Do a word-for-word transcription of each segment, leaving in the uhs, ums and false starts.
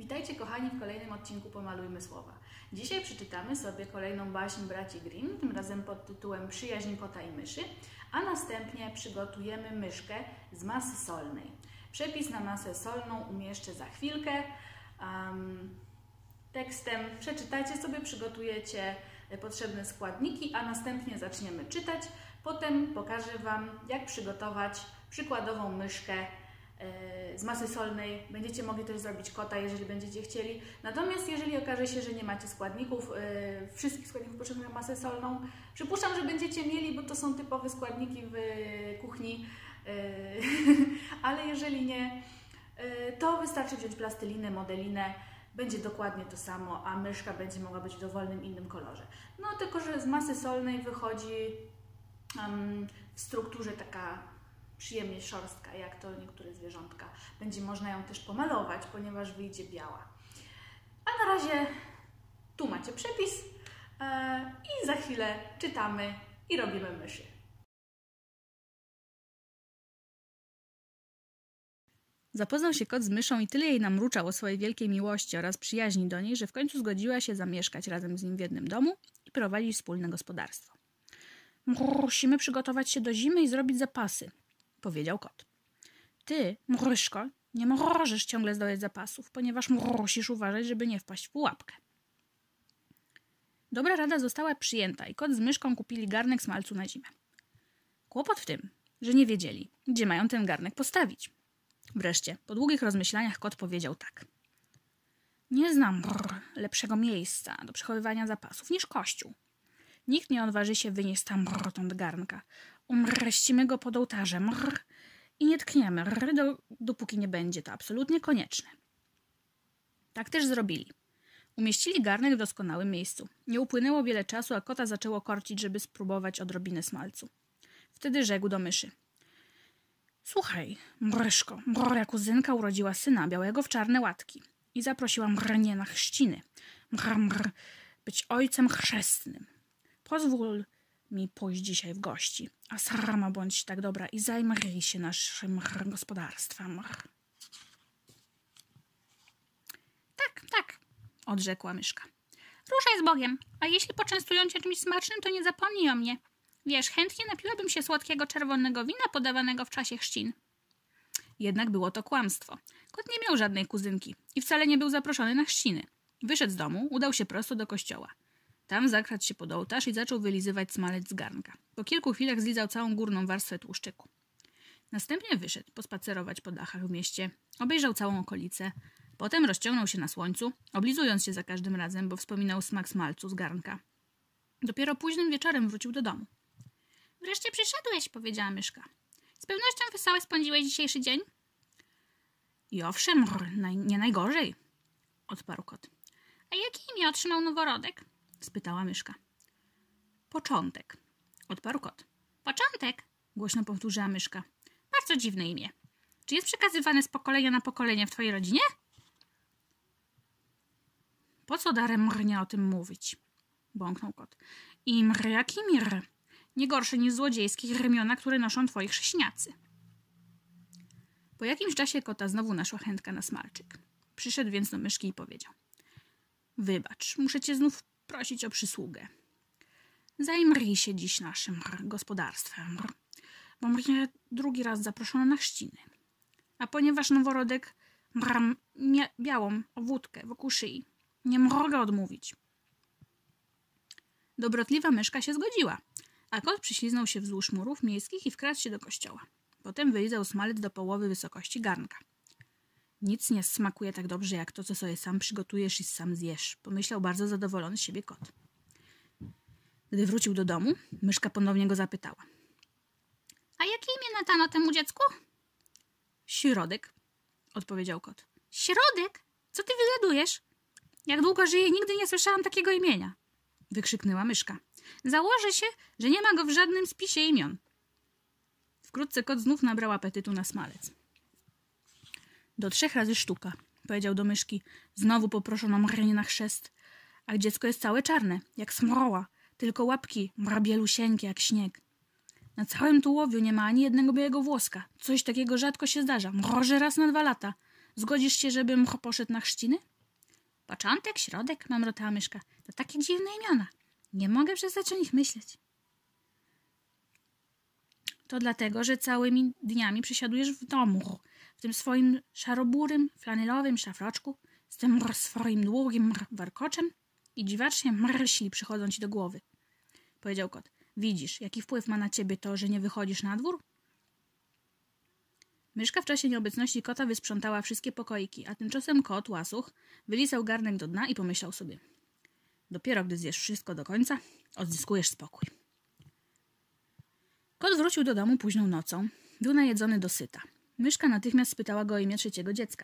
Witajcie kochani w kolejnym odcinku Pomalujmy Słowa. Dzisiaj przeczytamy sobie kolejną baśń braci Grimm, tym razem pod tytułem Przyjaźń kota i myszy, a następnie przygotujemy myszkę z masy solnej. Przepis na masę solną umieszczę za chwilkę. Um, tekstem przeczytajcie sobie, przygotujecie potrzebne składniki, a następnie zaczniemy czytać. Potem pokażę Wam, jak przygotować przykładową myszkę z masy solnej. Będziecie mogli też zrobić kota, jeżeli będziecie chcieli. Natomiast jeżeli okaże się, że nie macie składników, yy, wszystkich składników potrzebnych na masę solną, przypuszczam, że będziecie mieli, bo to są typowe składniki w kuchni, yy, ale jeżeli nie, yy, to wystarczy wziąć plastylinę, modelinę, będzie dokładnie to samo, a myszka będzie mogła być w dowolnym innym kolorze. No tylko, że z masy solnej wychodzi um, w strukturze taka przyjemnie szorstka, jak to niektóre zwierzątka. Będzie można ją też pomalować, ponieważ wyjdzie biała. A na razie tu macie przepis yy, i za chwilę czytamy i robimy myszy. Zapoznał się kot z myszą i tyle jej namruczał o swojej wielkiej miłości oraz przyjaźni do niej, że w końcu zgodziła się zamieszkać razem z nim w jednym domu i prowadzić wspólne gospodarstwo. Musimy przygotować się do zimy i zrobić zapasy, powiedział kot. Ty, mryszko, nie możesz ciągle zdobyć zapasów, ponieważ musisz uważać, żeby nie wpaść w pułapkę. Dobra rada została przyjęta i kot z myszką kupili garnek smalcu na zimę. Kłopot w tym, że nie wiedzieli, gdzie mają ten garnek postawić. Wreszcie, po długich rozmyślaniach kot powiedział tak. Nie znam brr, lepszego miejsca do przechowywania zapasów niż kościół. Nikt nie odważy się wynieść tam brr, garnka. Umreścimy go pod ołtarzem brr, i nie tkniemy, brr, do, dopóki nie będzie to absolutnie konieczne. Tak też zrobili. Umieścili garnek w doskonałym miejscu. Nie upłynęło wiele czasu, a kota zaczęło korcić, żeby spróbować odrobinę smalcu. Wtedy rzekł do myszy. Słuchaj, mryszko, moja kuzynka urodziła syna białego w czarne łatki i zaprosiła mnie na chrzciny, mr, mr, być ojcem chrzestnym. Pozwól mi pójść dzisiaj w gości, a sama bądź tak dobra i zajmij się naszym gospodarstwem. Tak, tak, odrzekła myszka. Ruszaj z Bogiem, a jeśli poczęstują cię czymś smacznym, to nie zapomnij o mnie. Wiesz, chętnie napiłabym się słodkiego czerwonego wina podawanego w czasie chrzcin. Jednak było to kłamstwo. Kot nie miał żadnej kuzynki i wcale nie był zaproszony na chrzciny. Wyszedł z domu, udał się prosto do kościoła. Tam zakradł się pod ołtarz i zaczął wylizywać smalec z garnka. Po kilku chwilach zlizał całą górną warstwę tłuszczyku. Następnie wyszedł pospacerować po dachach w mieście, obejrzał całą okolicę. Potem rozciągnął się na słońcu, oblizując się za każdym razem, bo wspominał smak smalcu z garnka. Dopiero późnym wieczorem wrócił do domu. Wreszcie przyszedłeś, powiedziała myszka. Z pewnością wesoły spędziłeś dzisiejszy dzień? I owszem, naj, nie najgorzej, odparł kot. A jakie imię otrzymał noworodek? Spytała myszka. Początek, odparł kot. Początek? Głośno powtórzyła myszka. Bardzo dziwne imię. Czy jest przekazywane z pokolenia na pokolenie w twojej rodzinie? Po co daremnie o tym mówić? Bąknął kot. Imr jak imr. Nie gorsze niż złodziejskie remiona, które noszą twoi chrześniacy. Po jakimś czasie kota znowu naszła chętka na smalczyk. Przyszedł więc do myszki i powiedział. Wybacz, muszę cię znów prosić o przysługę. Zajmij się dziś naszym gospodarstwem, bo mnie drugi raz zaproszono na chrzciny. A ponieważ noworodek mam białą owódkę wokół szyi, nie mogę odmówić. Dobrotliwa myszka się zgodziła, a kot przyśliznął się wzdłuż murów miejskich i wkradł się do kościoła. Potem wylizał smalec do połowy wysokości garnka. Nic nie smakuje tak dobrze, jak to, co sobie sam przygotujesz i sam zjesz, pomyślał bardzo zadowolony z siebie kot. Gdy wrócił do domu, myszka ponownie go zapytała. A jakie imię nadano temu dziecku? Środek, odpowiedział kot. Środek? Co ty wygadujesz? Jak długo żyję, nigdy nie słyszałam takiego imienia, wykrzyknęła myszka. Założę się, że nie ma go w żadnym spisie imion. Wkrótce kot znów nabrał apetytu na smalec. Do trzech razy sztuka, powiedział do myszki. Znowu poproszono mnie na chrzest. A dziecko jest całe czarne, jak smroła, tylko łapki bielusieńkie jak śnieg. Na całym tułowiu nie ma ani jednego białego włoska. Coś takiego rzadko się zdarza. Może raz na dwa lata. Zgodzisz się, żebym poszedł na chrzciny? Początek, środek, mamrotała myszka. To takie dziwne imiona. Nie mogę przestać o nich myśleć. To dlatego, że całymi dniami przesiadujesz w domu, w tym swoim szaroburym, flanelowym szafroczku, z tym swoim długim warkoczem i dziwacznie myśli przychodzą ci do głowy. Powiedział kot. Widzisz, jaki wpływ ma na ciebie to, że nie wychodzisz na dwór? Myszka w czasie nieobecności kota wysprzątała wszystkie pokoiki, a tymczasem kot, łasuch, wylizał garnek do dna i pomyślał sobie. Dopiero gdy zjesz wszystko do końca, odzyskujesz spokój. Kot wrócił do domu późną nocą. Był najedzony dosyta. Myszka natychmiast spytała go o imię trzeciego dziecka.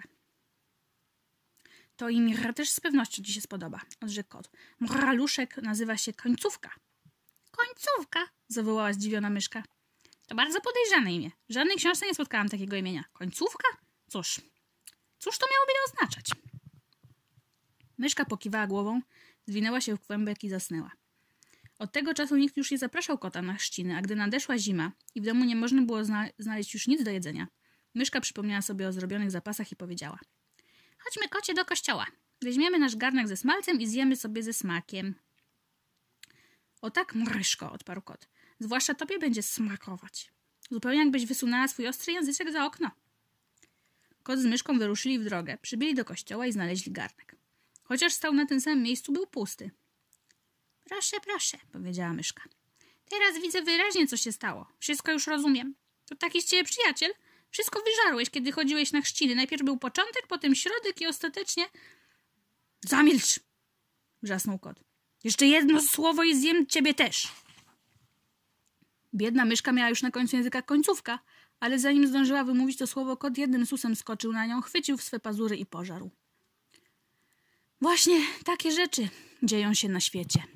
To imię też z pewnością ci się spodoba, odrzekł kot. Moraluszek nazywa się Końcówka. Końcówka, zawołała zdziwiona myszka. To bardzo podejrzane imię. W żadnej książce nie spotkałam takiego imienia. Końcówka? Cóż, cóż to miałoby oznaczać? Myszka pokiwała głową, zwinęła się w kłębek i zasnęła. Od tego czasu nikt już nie zapraszał kota na chrzciny, a gdy nadeszła zima i w domu nie można było zna- znaleźć już nic do jedzenia, myszka przypomniała sobie o zrobionych zapasach i powiedziała. Chodźmy, kocie, do kościoła. Weźmiemy nasz garnek ze smalcem i zjemy sobie ze smakiem. O tak, myszko, odparł kot. Zwłaszcza tobie będzie smakować. Zupełnie jakbyś wysunęła swój ostry języczek za okno. Kot z myszką wyruszyli w drogę, przybyli do kościoła i znaleźli garnek. Chociaż stał na tym samym miejscu, był pusty. Proszę, proszę, powiedziała myszka. Teraz widzę wyraźnie, co się stało. Wszystko już rozumiem. To taki z ciebie przyjaciel? Wszystko wyżarłeś, kiedy chodziłeś na chrzciny. Najpierw był początek, potem środek i ostatecznie... Zamilcz! Wrzasnął kot. Jeszcze jedno słowo i zjem ciebie też. Biedna myszka miała już na końcu języka końcówka, ale zanim zdążyła wymówić to słowo, kot jednym susem skoczył na nią, chwycił w swe pazury i pożarł. Właśnie takie rzeczy dzieją się na świecie.